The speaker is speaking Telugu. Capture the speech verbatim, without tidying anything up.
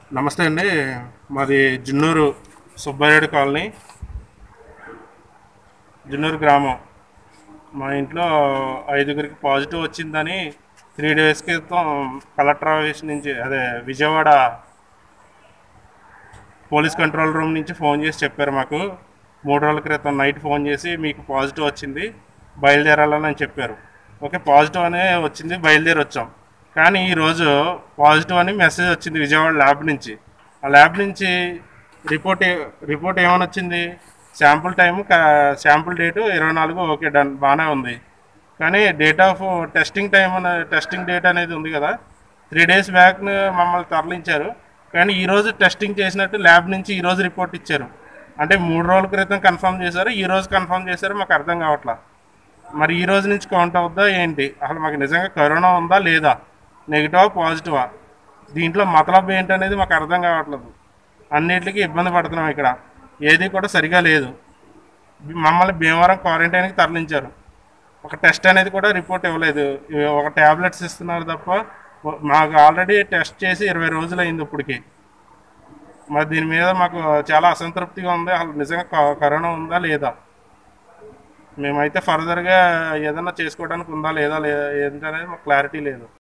నమస్తే అండి. మాది జున్నూరు సుబ్బారెడ్డి కాలనీ, జున్నూరు గ్రామం. మా ఇంట్లో ఐదుగురికి పాజిటివ్ వచ్చిందని త్రీ డేస్ క్రితం కలెక్టర్ ఆఫీస్ నుంచి, అదే విజయవాడ పోలీస్ కంట్రోల్ రూమ్ నుంచి ఫోన్ చేసి చెప్పారు మాకు. మూడు రోజుల క్రితం నైట్ ఫోన్ చేసి మీకు పాజిటివ్ వచ్చింది, బయలుదేరాలని అని చెప్పారు. ఓకే, పాజిటివ్ అనే వచ్చింది, బయలుదేరి వచ్చాం. కానీ ఈరోజు పాజిటివ్ అని మెసేజ్ వచ్చింది విజయవాడ ల్యాబ్ నుంచి. ఆ ల్యాబ్ నుంచి రిపోర్ట్ ఏ- రిపోర్ట్ ఏమని వచ్చింది? శాంపుల్ టైము, శాంపుల్ డేటు ఇరవై నాలుగు, ఓకే డన్, బాగానే ఉంది. కానీ డేట్ ఆఫ్ టెస్టింగ్ టైం అనే టెస్టింగ్ డేట్ అనేది ఉంది కదా, త్రీ డేస్ బ్యాక్ మమ్మల్ని తరలించారు. కానీ ఈరోజు టెస్టింగ్ చేసినట్టు ల్యాబ్ నుంచి ఈరోజు రిపోర్ట్ ఇచ్చారు. అంటే మూడు రోజుల క్రితం కన్ఫర్మ్ చేశారు, ఈ రోజు కన్ఫర్మ్ చేశారు, మాకు అర్థం కావట్లా. మరి ఈ రోజు నుంచి కౌంట్ అవుద్దా ఏంటి? అసలు మాకు నిజంగా కరోనా ఉందా లేదా, నెగిటివా పాజిటివా, దీంట్లో మతలబ్ ఏంటనేది మాకు అర్థం కావట్లేదు. అన్నిటికీ ఇబ్బంది పడుతున్నాం ఇక్కడ, ఏది కూడా సరిగా లేదు. మమ్మల్ని భీమవరం క్వారంటైన్కి తరలించారు. ఒక టెస్ట్ అనేది కూడా రిపోర్ట్ ఇవ్వలేదు. ఇవి ఒక ట్యాబ్లెట్స్ ఇస్తున్నారు తప్ప, మాకు ఆల్రెడీ టెస్ట్ చేసి ఇరవై రోజులు అయింది ఇప్పటికి. మరి దీని మీద మాకు చాలా అసంతృప్తిగా ఉంది. అసలు నిజంగా క- కరోనా ఉందా లేదా, మేమైతే ఫర్దర్గా ఏదైనా చేసుకోవడానికి ఉందా లేదా, లేదా ఏంటనేది మాకు క్లారిటీ లేదు.